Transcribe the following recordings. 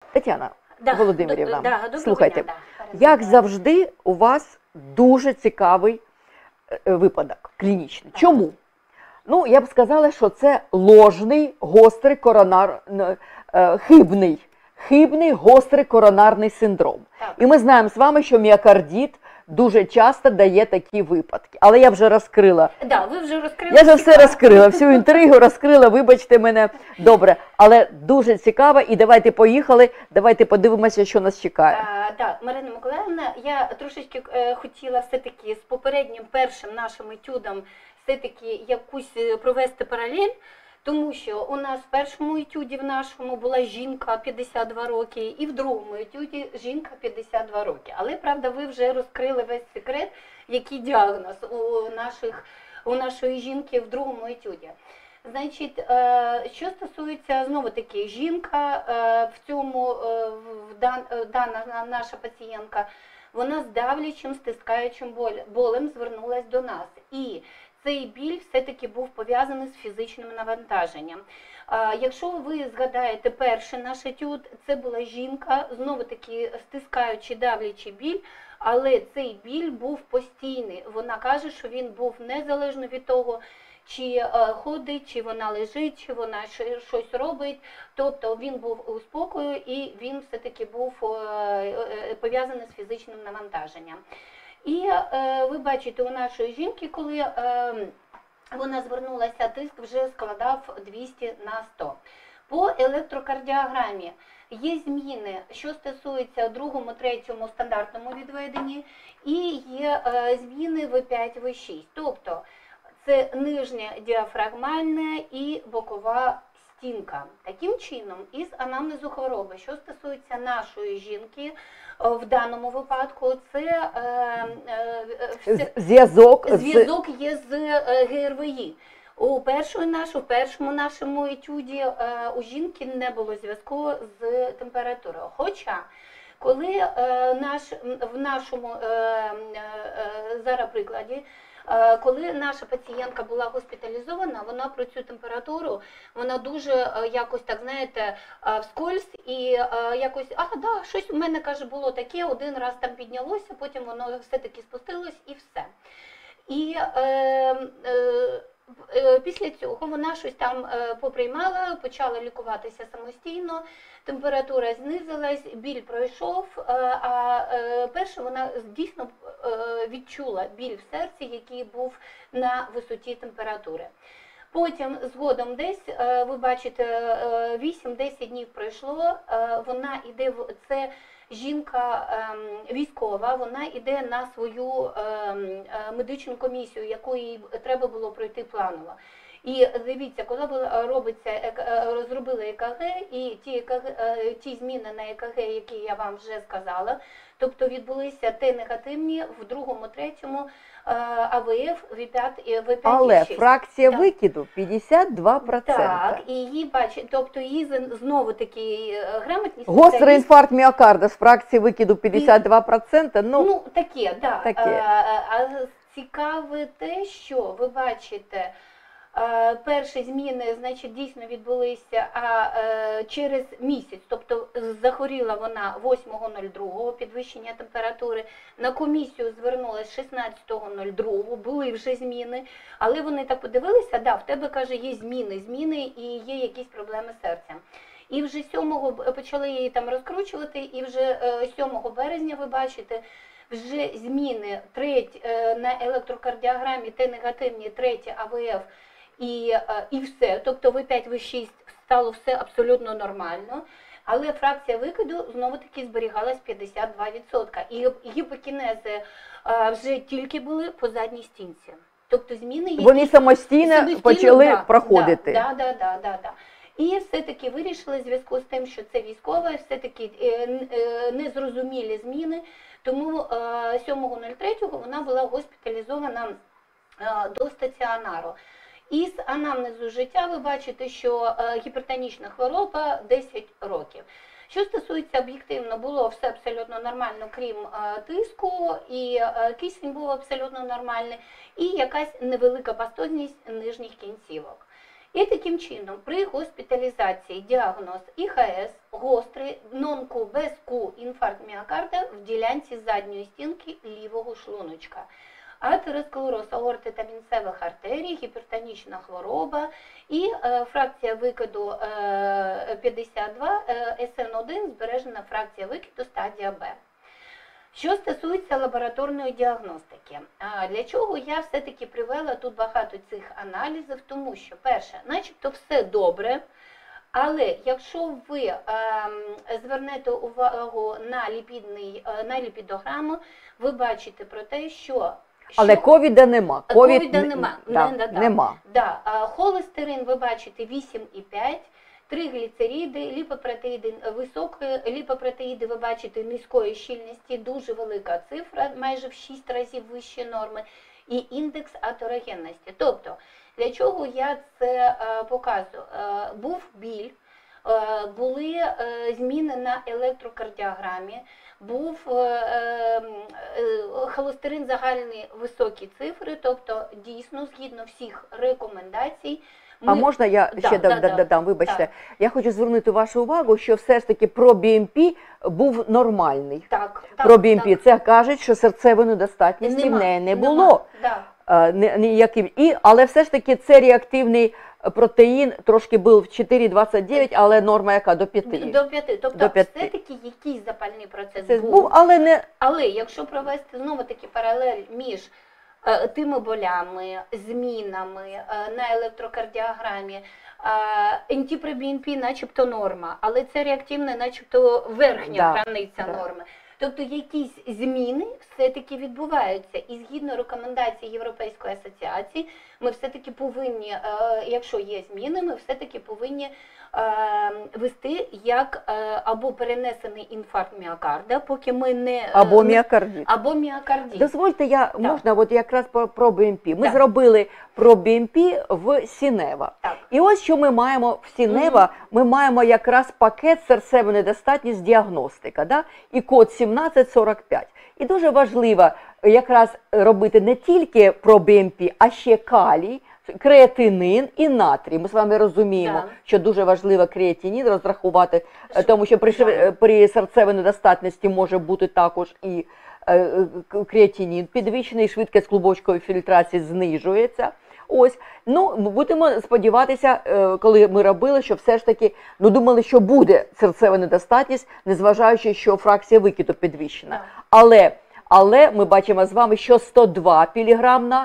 Тетяна Да, Володимирівна, доброго слухайте, дня, як завжди у вас дуже цікавий випадок клінічний. Чому? Ну, я б сказала, що це ложний, гострий хибний гострий коронарний синдром. Так. І ми знаємо з вами, що міокардит дуже часто дає такі випадки. Але я вже розкрила. Да, ви вже розкрили. Я вже все розкрила, всю інтригу розкрила, вибачте мене. Добре, але дуже цікаво. І давайте поїхали, давайте подивимося, що нас чекає. Так, Марина Миколаївна, я трошечки хотіла все-таки з попереднім першим нашим етюдом все-таки якусь провести паралель, тому що у нас в першому етюді в нашому була жінка 52 роки, і в другому етюді жінка 52 роки. Але, правда, ви вже розкрили весь секрет, який діагноз у нашої жінки в другому етюді. Значить, що стосується, знову-таки, жінка, дана наша пацієнтка, вона з давлячим, стискаючим болем звернулася до нас. І цей біль все-таки був пов'язаний з фізичним навантаженням. Якщо ви згадаєте перший наш етюд, це була жінка, знову-таки стискаючи, давлячий біль, але цей біль був постійний. Вона каже, що він був незалежно від того, чи ходить, чи вона лежить, чи вона щось робить. Тобто він був у спокою і він все-таки був пов'язаний з фізичним навантаженням. І ви бачите, у нашої жінки, коли вона звернулася, тиск вже складав 200 на 100. По електрокардіограмі є зміни, що стосується другому, третьому стандартному відведенні, і є зміни В5, В6. Тобто це нижня діафрагмальна і бокова стінка. Таким чином, із анамнезу хвороби, що стосується нашої жінки, в даному випадку це зв'язок є з ГРВІ. У першому нашому етюді у жінки не було зв'язку з температурою. Хоча, коли в нашому зараз прикладі, коли наша пацієнтка була госпіталізована, вона про цю температуру, вона дуже якось, так знаєте, вскользь і якось, щось у мене, каже, було таке, один раз там піднялося, потім воно все-таки спустилось і все. І після цього вона щось там поприймала, почала лікуватися самостійно, температура знизилась, біль пройшов, а перше вона дійсно відчула біль в серці, який був на висоті температури. Потім згодом десь, ви бачите, 8-10 днів пройшло, вона йде, це жінка військова, вона йде на свою медичну комісію, яку їй треба було пройти планово. І дивіться, коли розробили ЕКГ, і ті зміни на ЕКГ, які я вам вже сказала, тобто відбулися Т-негативні в другому, третьому, АВФ, В5 і В5. Але фракція викиду 52%. Так, і її бачить, тобто її знову таки грамотність. Гострий інфаркт міокарда з фракції викиду 52%. Ну таке, так. Таке. А цікаве те, що ви бачите, перші зміни, значить, дійсно відбулися через місяць, тобто захворіла вона 8.02, підвищення температури, на комісію звернулася 16.02, були вже зміни, але вони так подивилися, в тебе, каже, є зміни і є якісь проблеми з серцем. І вже 7-го почали її там розкручувати, і вже 7 березня, ви бачите, вже зміни на електрокардіограмі, Т-негативні, третє АВФ, і все, тобто В5, В6 стало все абсолютно нормально, але фракція викиду знову-таки зберігалась 52%. І гіпокінези вже тільки були по задній стінці. Тобто зміни є. Вони самостійно почали проходити. Так. І все-таки вирішили в зв'язку з тим, що це військова, все-таки незрозумілі зміни, тому 7.03 вона була госпіталізована до стаціонару. Із анамнезу життя ви бачите, що гіпертонічна хвороба 10 років. Що стосується об'єктивно, було все абсолютно нормально, крім тиску, і кисень був абсолютно нормальний, і якась невелика пастозність нижніх кінцівок. І таким чином при госпіталізації діагноз ІХС, гострий нон-Q без Q інфаркт міокарда в ділянці задньої стінки лівого шлуночка. Атеросклероз аорти та вінцевих артерій, гіпертонічна хвороба і фракція викиду 52, СН1 збережена фракція викиду стадія Б. Що стосується лабораторної діагностики, для чого я все-таки привела тут багато цих аналізів, тому що, перше, начебто все добре, але якщо ви звернете увагу на ліпідограму, ви бачите про те, що... Але ковіда нема. Ковіда нема. Нема. Да. Холестерин ви бачите 8,5, тригліцериди, ліпопротеїди високої, ліпопротеїди ви бачите низької щільності, дуже велика цифра, майже в 6 разів вище норми, і індекс атерогенності. Тобто, для чого я це показую? Був біль, були зміни на електрокардіограмі, був холестерин загальні високі цифри, тобто дійсно згідно всіх рекомендацій. А можна я ще додам, вибачте, так. Я хочу звернути вашу увагу, що все ж таки ProBNP був нормальний. Так, ProBNP, це кажуть, що серцевої недостатності в неї не було. Але все ж таки це реактивний протеїн, трошки був 4,29, але норма яка? До 5. До 5. Тобто все-таки якийсь запальний процес був. Але якщо провести знову-таки паралель між тими болями, змінами на електрокардіограмі, антипробінпі начебто норма, але це реактивна начебто верхня границя норми. Тобто якісь зміни все-таки відбуваються. І згідно рекомендацій Європейської асоціації, ми все-таки повинні, якщо є зміни, ми все-таки повинні вести як або перенесений інфаркт міокарда, поки ми не... Або міокардит. Або міокардит. Дозвольте, можна от якраз про БМП. Ми зробили про БМП в Сінева. І ось що ми маємо в Сінева, ми маємо якраз пакет серцевої недостатність діагностика, да? І код 1745. І дуже важливо якраз робити не тільки про БМП, а ще калій, креатинин і натрій. Ми з вами розуміємо, що дуже важливо креатинін розрахувати, тому що при серцевій недостатності може бути також і креатинін підвищений, швидкість клубочкової фільтрації знижується. Ось, будемо сподіватися, коли ми робили, що все ж таки, думали, що буде серцева недостатність, незважаючи, що фракція викиду підвищена. Але ми бачимо з вами, що 102 пг на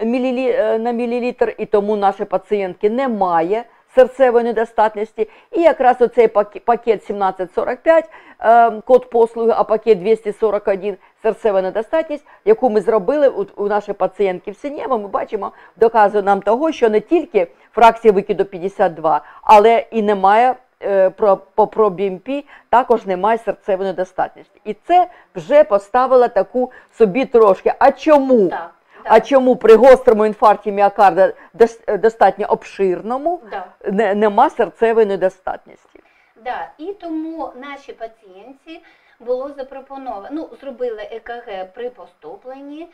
мілілітр, і тому наші пацієнтки немає серцевої недостатності. І якраз оцей пакет 1745, код послуги, а пакет 241 серцева недостатність, яку ми зробили у нашій пацієнтки в Сінєво, ми бачимо, доказує нам того, що не тільки фракція викиду 52, але і немає по ProBNP, також немає серцевої недостатності. І це вже поставило таку собі трошки. А чому? А чому при гострому інфаркті міокарда достатньо обширному нема серцевої недостатності? І тому наші пацієнтці було запропоновано, зробили ЕКГ при поступленні.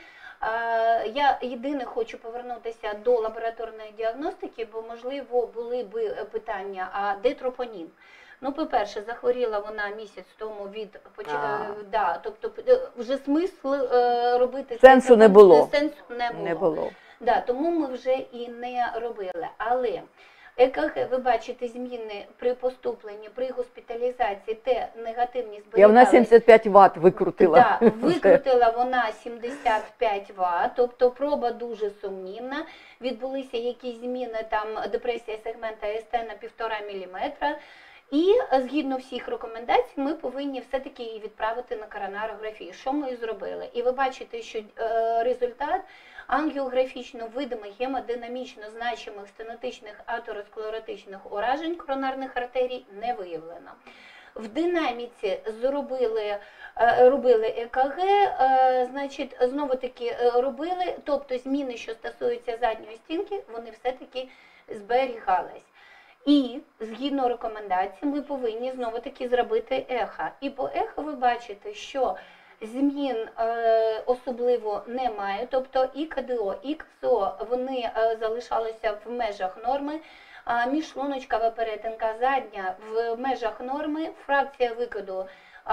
Я єдине хочу повернутися до лабораторної діагностики, бо, можливо, були б питання, а де тропонін? По-перше, захворіла вона місяць тому від... тобто вже смисл робити... Сенсу не було. Сенсу не було. Тому ми вже і не робили. Але ЕКГ, ви бачите зміни при поступленні, при госпіталізації, те негативні зберігались. Я вона 75 Вт викрутила. Викрутила вона 75 Вт, тобто проба дуже сумнівна. Відбулися якісь зміни, там депресія сегмента СТ на 1,5 мм. І згідно всіх рекомендацій ми повинні все-таки її відправити на коронарографію, що ми і зробили. І ви бачите, що результат ангіографічно видимих гемодинамічно значимих стенотичних атеросклеротичних уражень коронарних артерій не виявлено. В динаміці робили ЕКГ, значить, знову-таки робили, тобто зміни, що стосуються задньої стінки, вони все-таки зберігались. І, згідно рекомендацій, ми повинні знову-таки зробити ехо. І по ехо ви бачите, що змін особливо немає, тобто і КДО, і КСО, вони залишалися в межах норми. міжшлуночкова перетинка задня в межах норми, фракція викиду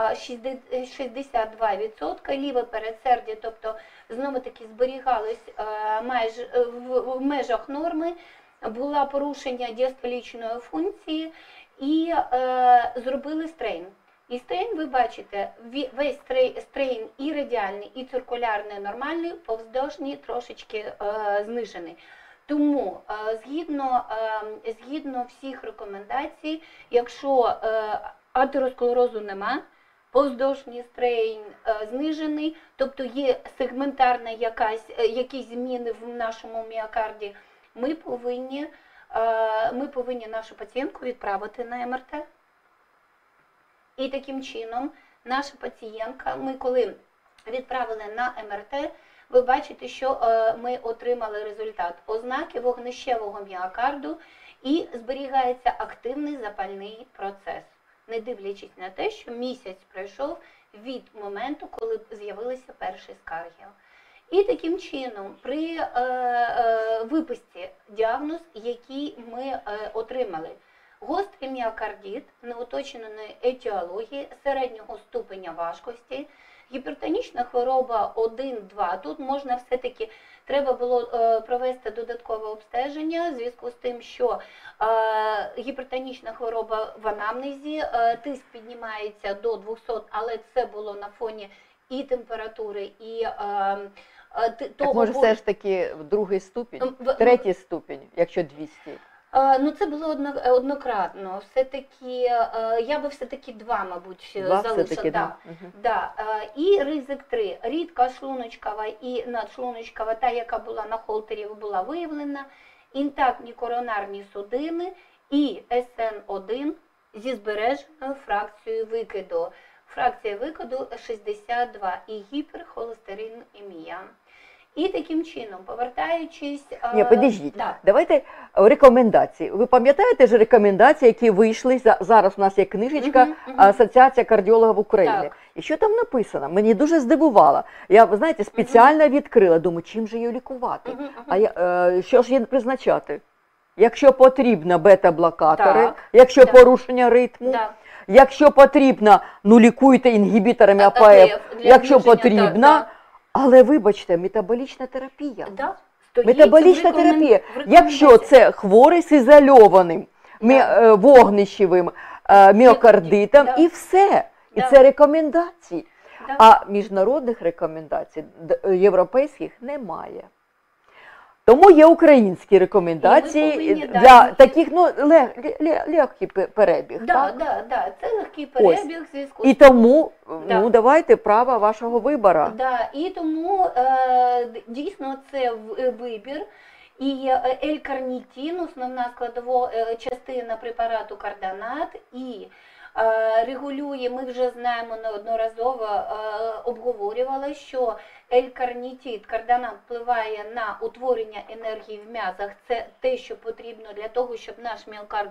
62%, ліве передсердя, тобто знову-таки зберігалось майже в межах норми, було порушення діастолічної функції і зробили стрейн. І стрейн, ви бачите, весь стрейн і радіальний, і циркулярний нормальний, повздовжній трошечки знижений. Тому згідно всіх рекомендацій, якщо атеросклерозу нема, повздовжній стрейн знижений, тобто є сегментарна якісь зміни в нашому міокарді, ми повинні нашу пацієнтку відправити на МРТ. І таким чином наша пацієнтка, ми коли відправили на МРТ, ви бачите, що ми отримали результат. Ознаки вогнищевого міокарду і зберігається активний запальний процес, не дивлячись на те, що місяць пройшов від моменту, коли з'явилися перші скарги. І таким чином при виписці діагноз, який ми отримали, гострий міокардит неуточненої етіології середнього ступеня важкості, гіпертонічна хвороба 1-2. Тут можна все-таки, треба було провести додаткове обстеження в зв'язку з тим, що гіпертонічна хвороба в анамнезі, тиск піднімається до 200, але це було на фоні і температури, і так може все ж таки в другий ступінь, третій ступінь, якщо 200? Ну, це було однократно. Все-таки, я би все-таки 2, мабуть, залишила. Да. Угу. Да. І ризик 3. Рідка шлуночкова і надшлуночкова, та, яка була на холтері, була виявлена. Інтактні коронарні судини і СН1 зі збереженою фракцією викиду. Фракція викиду 62 і гіперхолестеринемія. І таким чином, повертаючись... Ні, підождіть. Да. Давайте рекомендації. Ви пам'ятаєте ж рекомендації, які вийшли? Зараз у нас є книжечка Асоціація кардіологів України. Так. І що там написано? Мені дуже здивувало. Я, ви знаєте, спеціально відкрила, думаю, чим же її лікувати? Що ж її призначати? Якщо потрібно бета-блокатори, якщо порушення ритму, якщо потрібно, ну лікуйте інгібіторами АПФ, якщо потрібно, але вибачте, метаболічна терапія. Метаболічна терапія. Якщо це хворий з ізольованим вогнищевим міокардитом і все. І це рекомендації. А міжнародних рекомендацій, європейських, немає. Тому є українські рекомендації для таких, ну, легкий перебіг. Так, це легкий перебіг. І тому, ну, давайте право вашого вибору. І тому, дійсно, це вибір. І L-карнітин, основна складова частина препарату карданат, і регулює, ми вже знаємо, неодноразово обговорювали, що L-карнітин, карданат впливає на утворення енергії в м'язах. Це те, що потрібно для того, щоб наш міокард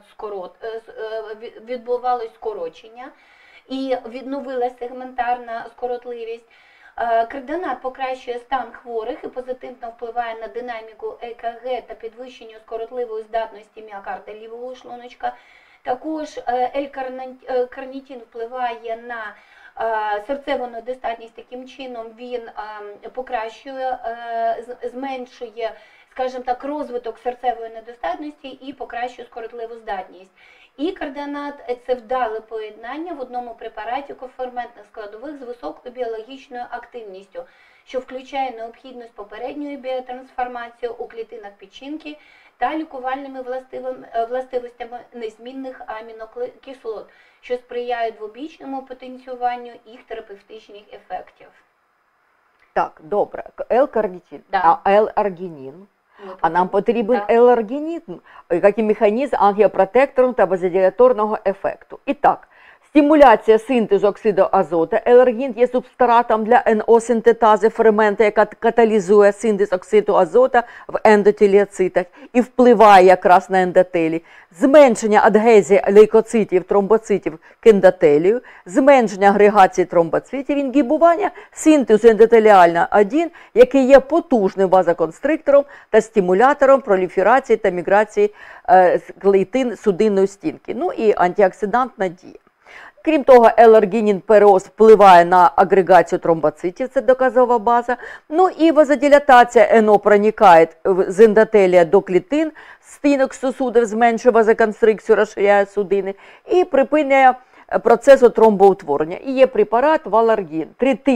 відбувалось скорочення і відновилася сегментарна скоротливість. Карданат покращує стан хворих і позитивно впливає на динаміку ЕКГ та підвищення скоротливої здатності міокарда лівого шлуночка. Також L-карнітин впливає на серцеву недостатність, таким чином він покращує, зменшує, скажімо так, розвиток серцевої недостатності і покращує скоротливу здатність. І карданат – це вдале поєднання в одному препараті коферментних складових з високою біологічною активністю, що включає необхідність попередньої біотрансформації у клітинах печінки та лікувальними властивостями незмінних амінокислот, що сприяють двобічному потенціюванню їх терапевтичних ефектів. Так, добре. L-карнітин, а L-аргінін? А нам потрібен L-аргінін, як і механізм ангіопротекторного та базоділяторного ефекту. І так, Стимуляція синтезу оксиду азоту. Елергін є субстратом для НО-синтетази фермента, яка каталізує синтез оксиду азоту в ендотеліоцитах і впливає якраз на ендотелій. Зменшення адгезії лейкоцитів, тромбоцитів к ендотелію, зменшення агрегації тромбоцитів, інгібування синтезу ендотеліально-1, який є потужним вазоконстриктором та стимулятором проліферації та міграції клітин судинної стінки. Ну і антиоксидантна дія. Крім того, елергінін-переоз впливає на агрегацію тромбоцитів, це доказова база. Ну і вазодилатація НО проникає з ендотелія до клітин, стінок сосудів, зменшує вазоконстрикцію, розширяє судини і припиняє процесу тромбоутворення. І є препарат Валаргін,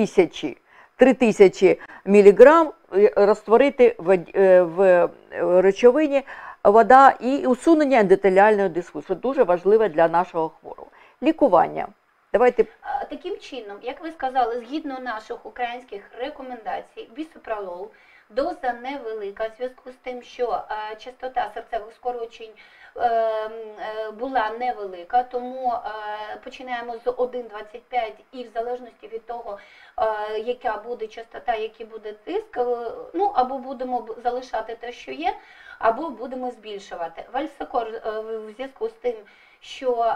3000 мг розтворити в речовині вода і усунення ендотеліальної диску, що дуже важливе для нашого хворого. Лікування. Давайте. Таким чином, як ви сказали, згідно наших українських рекомендацій, бісопролол, доза невелика, в зв'язку з тим, що частота серцевих скорочень була невелика, тому починаємо з 1,25 і в залежності від того, яка буде частота, який буде тиск, ну або будемо залишати те, що є, або будемо збільшувати. Вальсакор в зв'язку з тим, що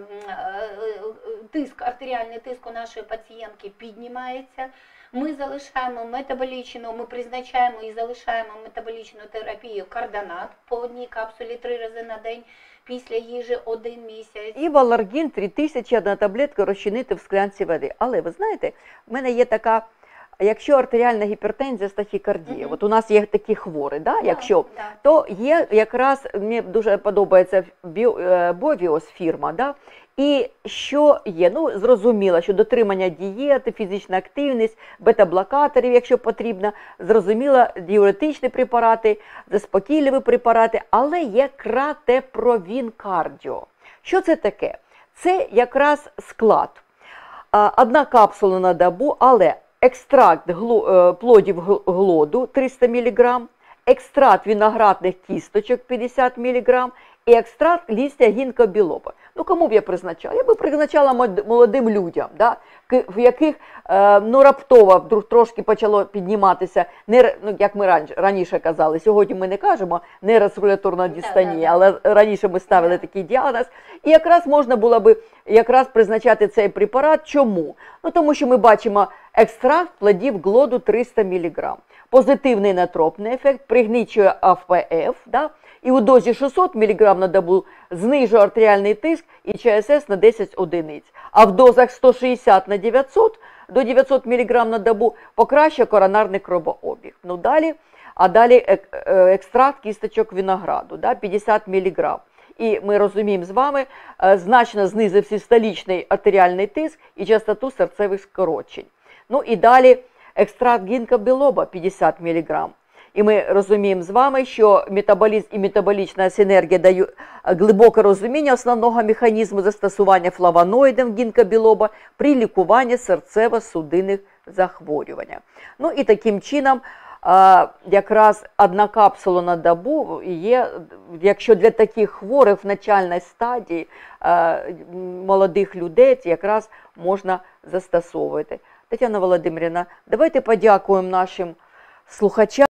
артеріальний тиск у нашої пацієнтки піднімається, ми залишаємо метаболічну, ми призначаємо і залишаємо метаболічну терапію кардонат по одній капсулі 3 рази на день, після їжі 1 місяць. І Валаргін 3000 одна таблетка розчинити в склянці води. Але ви знаєте, в мене є така, якщо артеріальна гіпертензія з тахікардією, от у нас є такі хворі, то є якраз, мені дуже подобається Бовіос фірма, і що є? Ну, зрозуміло, що дотримання дієти, фізична активність, бета-блокаторів, якщо потрібно, зрозуміло, діуретичні препарати, заспокійливі препарати, але є кратепровін кардіо. Що це таке? Це якраз склад. Одна капсула на добу, але екстракт плодів глоду 300 мг, екстракт виноградних кісточок 50 мг і екстракт листя гінкобілоба. Ну, кому б я призначала? Я б призначала молодим людям, в яких раптово трошки почало підніматися, як ми раніше казали, сьогодні ми не кажемо нейрорегуляторна дистонія, але раніше ми ставили такий діагноз. І якраз можна було б призначати цей препарат. Чому? Ну, тому що ми бачимо екстракт плодів глоду 300 мг. Позитивний натропний ефект, пригнічує АФПФ, і у дозі 600 мг на добу знижує артеріальний тиск і ЧСС на 10 одиниць. А в дозах 160 на 900 до 900 мг на добу покращує коронарний кровообіг. Ну, далі екстракт кісточок винограду, 50 мг. І ми розуміємо з вами, значно знизив систолічний артеріальний тиск і частоту серцевих скорочень. Ну і далі екстракт гінкобілоба 50 мг. І ми розуміємо з вами, що метаболізм і метаболічна синергія дають глибоке розуміння основного механізму застосування флавоноїдів гінкобілоба при лікуванні серцево-судинних захворювань. Ну і таким чином, якраз одна капсула на добу є, якщо для таких хворих в начальній стадії молодих людей, якраз можна застосовувати. Тетяна Володимирівна, давайте подякуємо нашим слухачам.